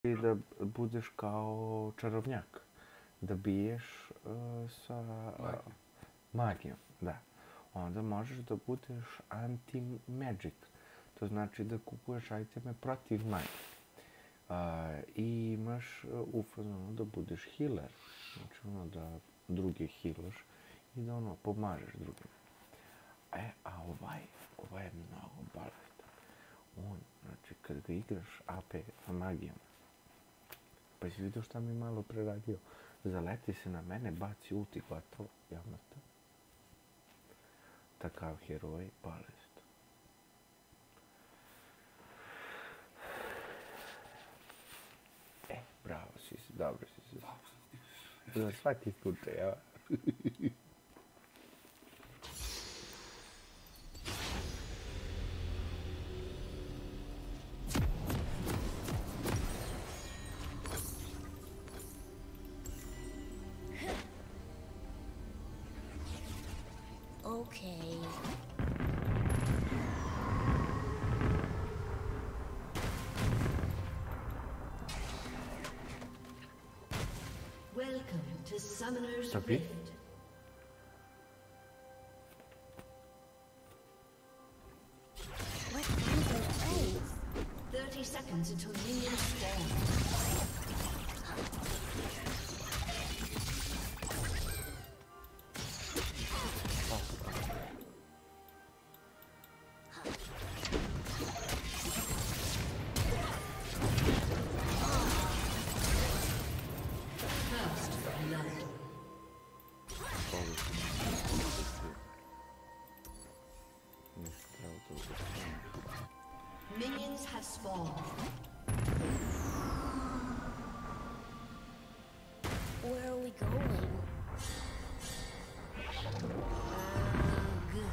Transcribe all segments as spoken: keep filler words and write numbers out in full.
i da budeš kao čarobnjak. Da biješ uh, sa uh, magijom, da. Onda možeš da budeš anti-magic. To znači da kupuješ iteme protiv magije. Uh, I imaš uh, u fazonu da budeš healer. Znači ono da druge healaš i da ono pomažeš drugima. E, a ovaj, ovaj je mnogo balet. On, znači, kad ga igraš A P magijom, pa si vidio šta mi malo preradio, zaleti se na mene, baci ulti, gotovo, ja mrtav. Takav heroj, balest. E, bravo si se, dobro si se. Za svaki slučaj, ja. Okay. Welcome to Summoner's Tapi? Rift. What kinds of eggs? thirty seconds until minions spawn. Minions have spawned. Where are we going? Ugh.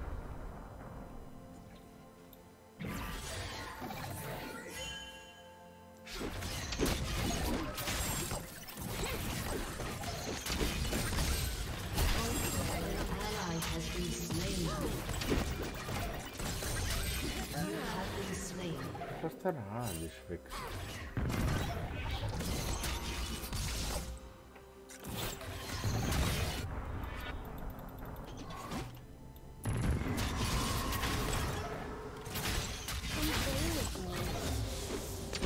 Ally has been slain. You have been slain. Šta radiš, Vik? Come play with me.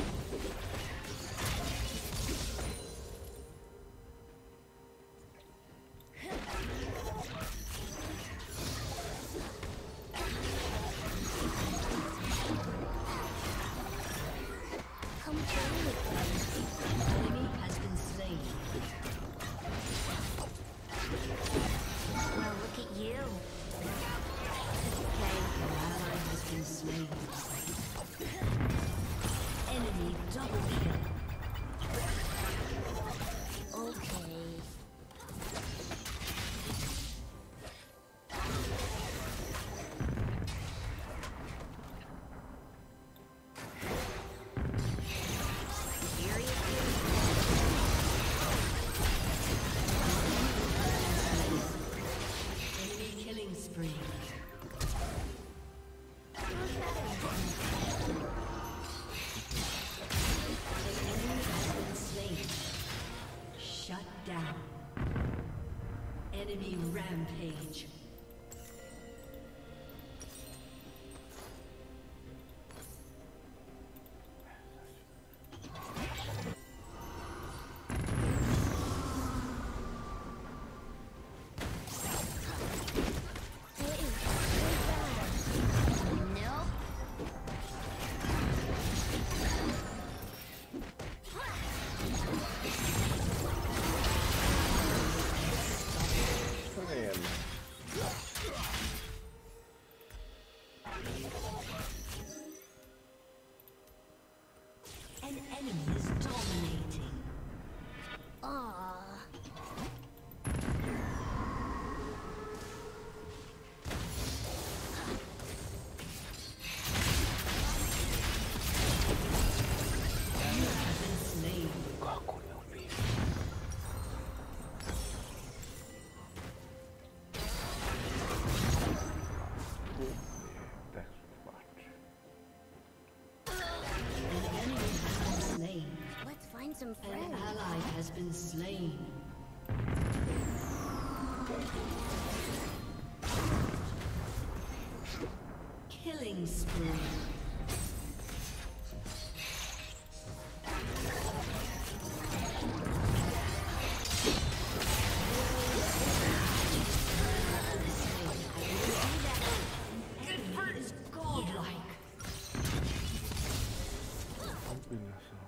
Come play with me. Enemy has been slain. Well, look at you. Okay, an ally has been slain. Enemy double kill. Okay. Enemy killing spree. Enemy has been slain. Shut down. Enemy rampage. Hey, nope. An enemy is dominating. Aw. You have been slain. Kako ne ubije? An enemy has been slain. find some An friends. ally has been slain. Killing spree. Enemy is godlike. Open yourself.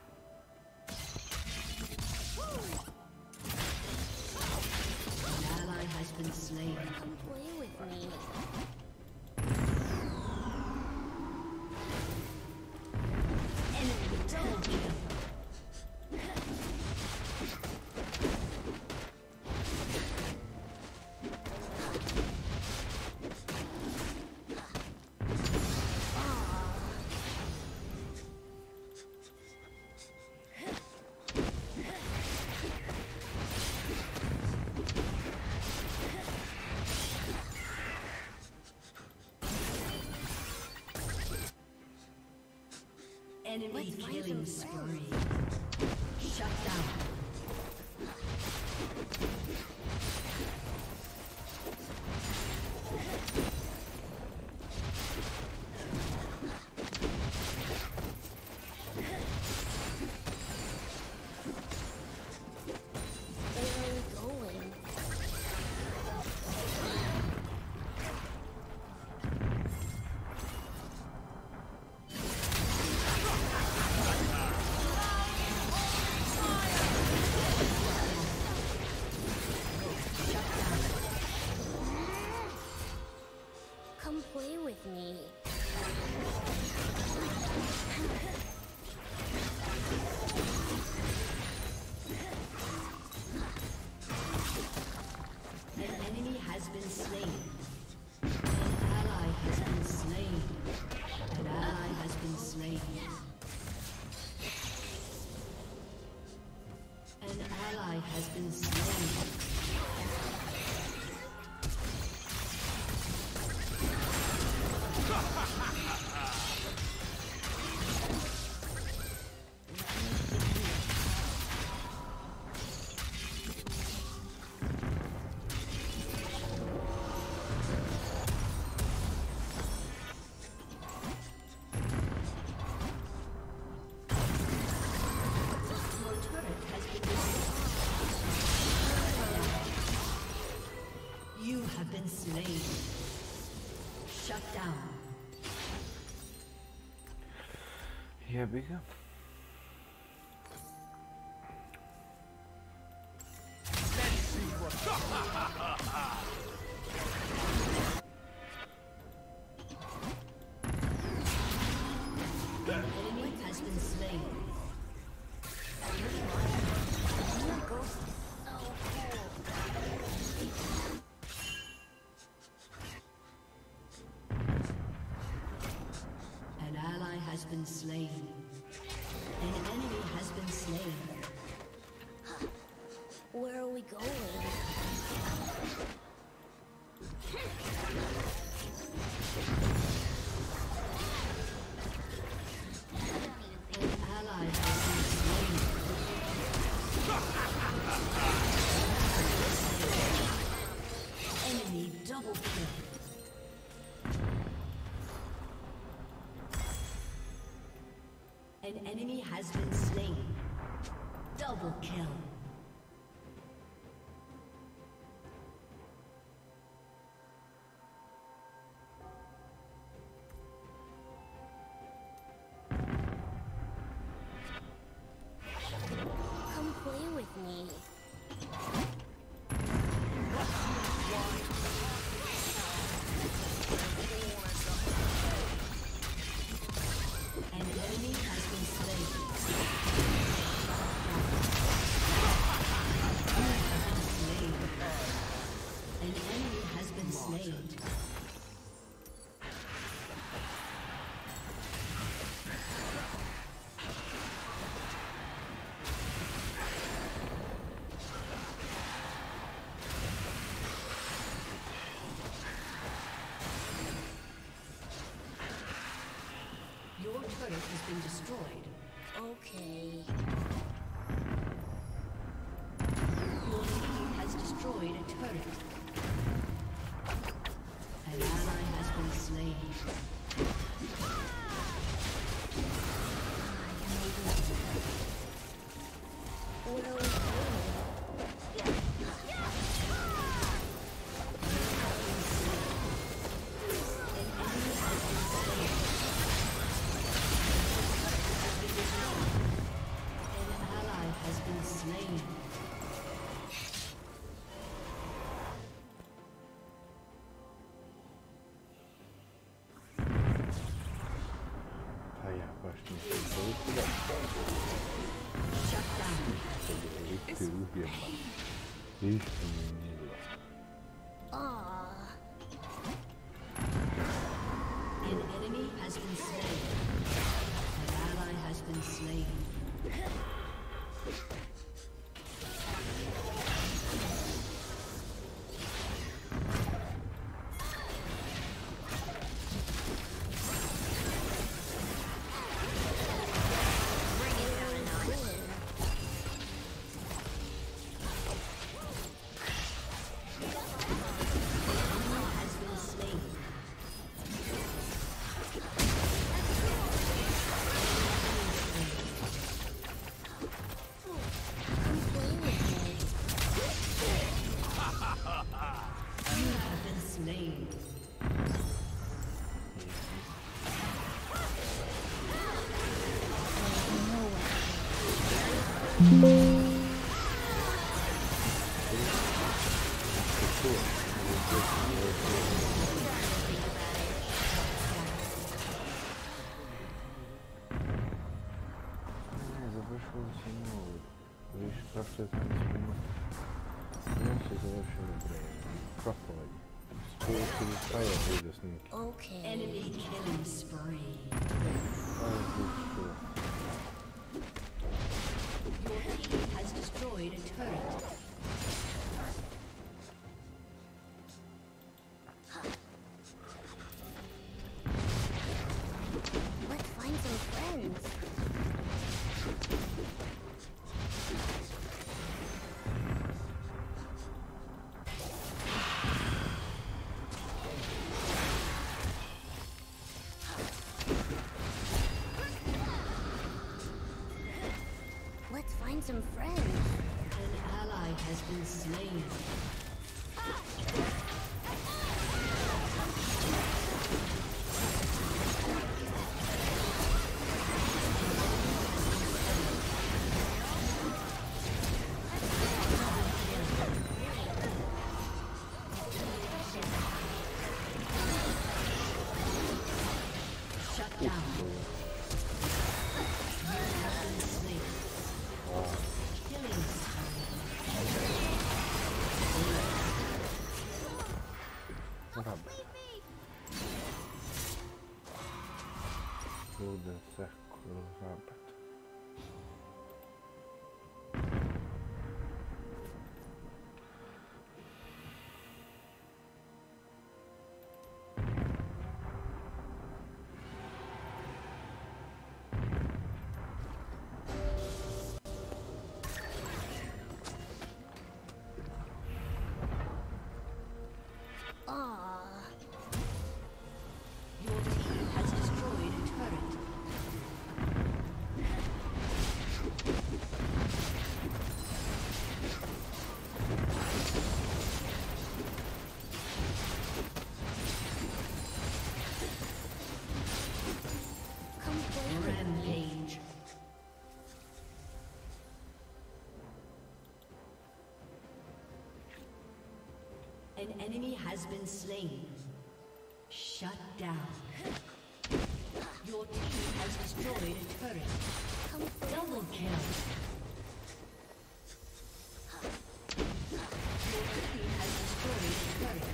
An ally has been slain. Come play with me. Enemy double kill. Enemy Let's find killing some spree. Shut down. Where are we going? Come play with me. An enemy has been slain. An ally has been slain. An ally has been slain. An ally has been slain. Your turret has been destroyed. You have been slain. Shut down. Here we go. An enemy has been slain. Your ghost is so cool. An ally has been slain. An enemy has been slain. Where are we going? An ally has been slain. Enemy double kill. An enemy has been slain. Double kill. Come play with me. An enemy has been slain. An enemy has been slain. Your turret has been destroyed. Okay. turret. An ally has been slain. Where are we going? А я башню создал. И ты убил. Видишь, что мне не было. Aw. An enemy has been slain. An ally has been slain. Видишь, просто это не спину. Я все завершили брейн. Проходи. Спорт фая выйдет с ним. Okay. Enemy killing spree. Your team has destroyed a turret. Let's find some friends. Let's find some friends. An ally has been slain. Shut down. You have been slain. Killing Rabbit. Golden Circle Rabbit. Aw. Your team has destroyed a turret. Come play with me. Rampage. An enemy has been slain. Shut down. Your team has destroyed a turret. Come play Double with me. kill. Your team has destroyed a turret.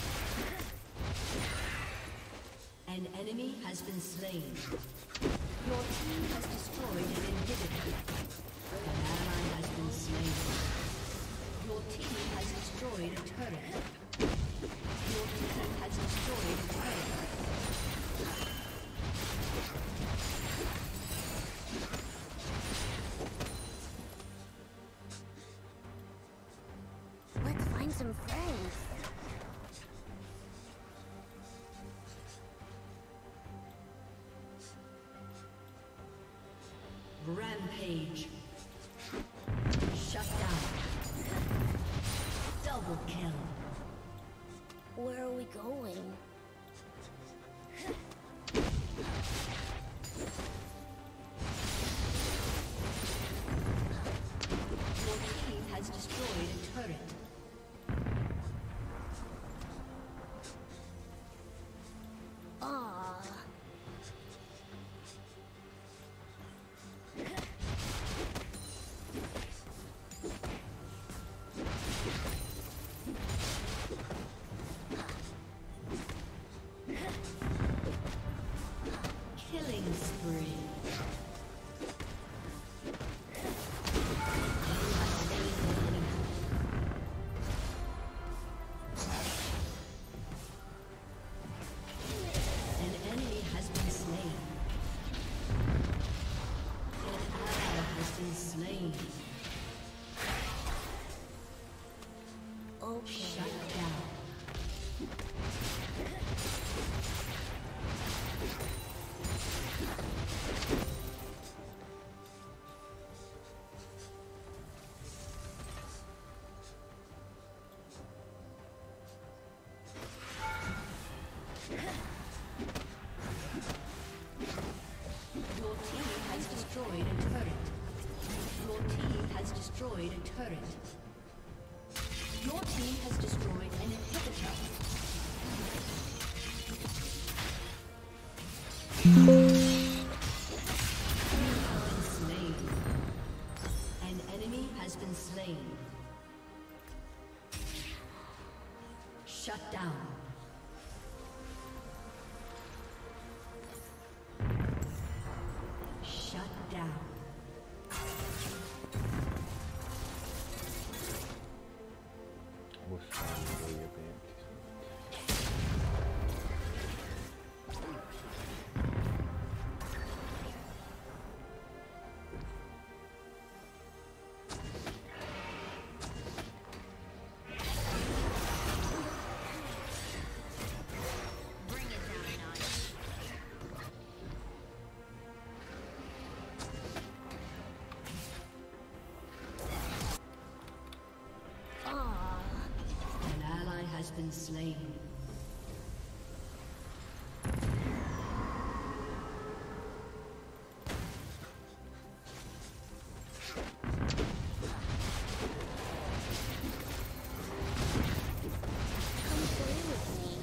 An enemy has been slain. Your team has destroyed an inhibitor. An ally has been slain. Your team has destroyed a turret. Your team has destroyed a turret. Let's find some friends. Rampage. Shut down. Double kill. Where are we going? Your team has destroyed a turret. Ah. Killing spree. An enemy has been slain. An ally has been slain. Okay. Shut down. Your team has destroyed a turret. Your team has destroyed a turret. Your team has destroyed an inhibitor. You have been slain. An enemy has been slain. Shut down. Shut down. Vou só eu ia bem aqui. Bring it down a notch. Ah. An ally has been slain. Come play with me.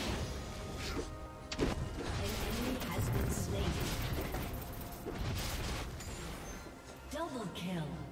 An enemy has been slain. Double kill.